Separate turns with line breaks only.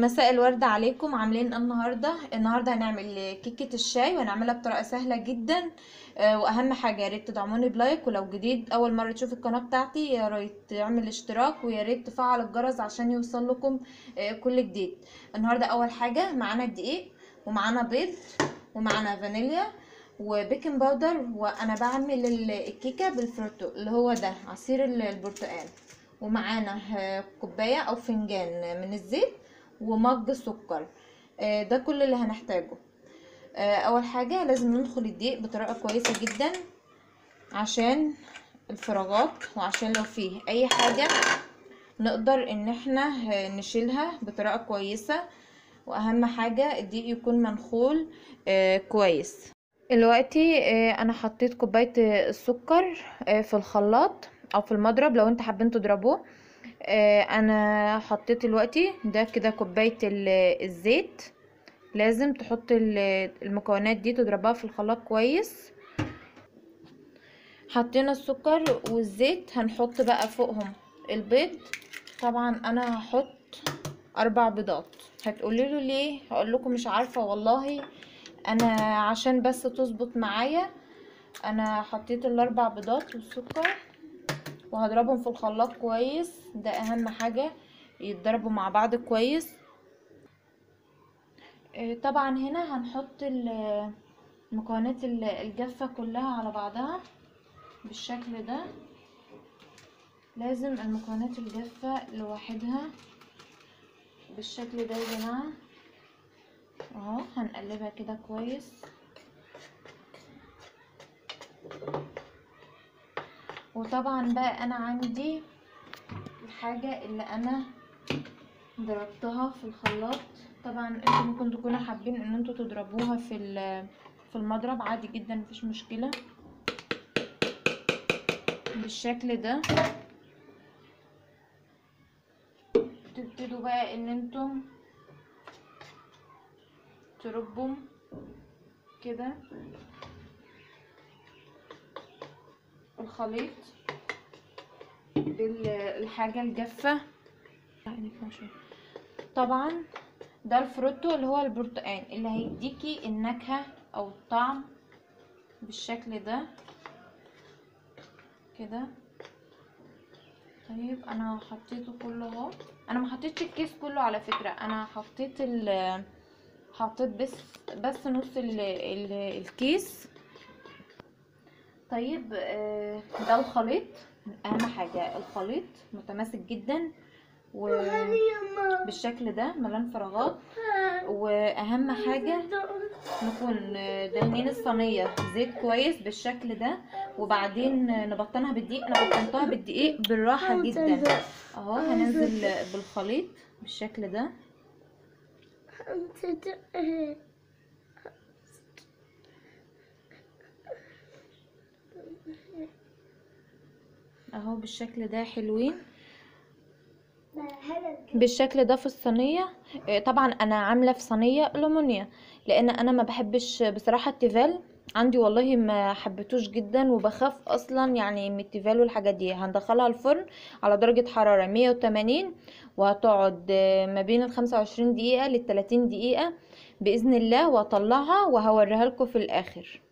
مساء الورد عليكم. عاملين النهارده هنعمل كيكه الشاي وهنعملها بطريقه سهله جدا. واهم حاجه يا ريت تدعموني بلايك، ولو جديد اول مره تشوف القناه بتاعتي يا ريت تعمل اشتراك، ويا ريت تفعل الجرس عشان يوصل لكم كل جديد. النهارده اول حاجه معانا الدقيق، ومعانا بيض، ومعانا فانيليا وبيكنج باودر. وانا بعمل الكيكه بالفروتو اللي هو ده عصير البرتقال. ومعانا كوبايه او فنجان من الزيت ومج سكر. ده كل اللي هنحتاجه. اول حاجه لازم ندخل الدقيق بطريقه كويسه جدا عشان الفراغات، وعشان لو فيه اي حاجه نقدر ان احنا نشيلها بطريقه كويسه. واهم حاجه الدقيق يكون منخول كويس. دلوقتي انا حطيت كوبايه السكر في الخلاط او في المضرب لو انت حابين تضربوه. انا حطيت دلوقتي ده كده كوبايه الزيت. لازم تحط المكونات دي تضربها في الخلاط كويس. حطينا السكر والزيت، هنحط بقى فوقهم البيض. طبعا انا هحط 4 بيضات. هتقولي له ليه؟ هقول لكم مش عارفه والله، انا عشان بس تظبط معايا انا حطيت ال4 بيضات والسكر وهضربهم في الخلاط كويس. ده اهم حاجه يتضربوا مع بعض كويس. طبعا هنا هنحط المكونات الجافه كلها على بعضها بالشكل ده. لازم المكونات الجافه لوحدها بالشكل ده يا جماعه. اهو هنقلبها كده كويس. وطبعا بقى انا عندي الحاجه اللي انا ضربتها في الخلاط. طبعا انتوا ممكن تكونوا حابين ان انتوا تضربوها في المضرب عادي جدا، مفيش مشكله. بالشكل ده تبتدوا بقى ان انتم تربوا كده الخليط بالحاجه الجافه. طبعا ده الفروتو اللي هو البرتقال اللي هيديكي النكهه او الطعم بالشكل ده كده. طيب انا حطيته كله اهو. انا ما حطيتش الكيس كله على فكره، انا حطيت بس نص الكيس. طيب ده الخليط. اهم حاجه الخليط متماسك جدا وبالشكل ده ملان فراغات. واهم حاجه نكون دهنين الصينيه زيت كويس بالشكل ده، وبعدين نبطنها بالدقيق. انا بطنتها بالدقيق بالراحه جدا اهو. هننزل بالخليط بالشكل ده اهو بالشكل ده. حلوين بالشكل ده في الصينيه. طبعا انا عامله في صينيه الومنيا لان انا ما بحبش بصراحه التيفال عندي، والله ما حبيتوش جدا وبخاف اصلا يعني من التيفال والحاجات دي. هندخلها الفرن على درجه حراره 180 وهتقعد ما بين ال25 دقيقه ل30 دقيقه باذن الله، واطلعها وهوريها لكم في الاخر.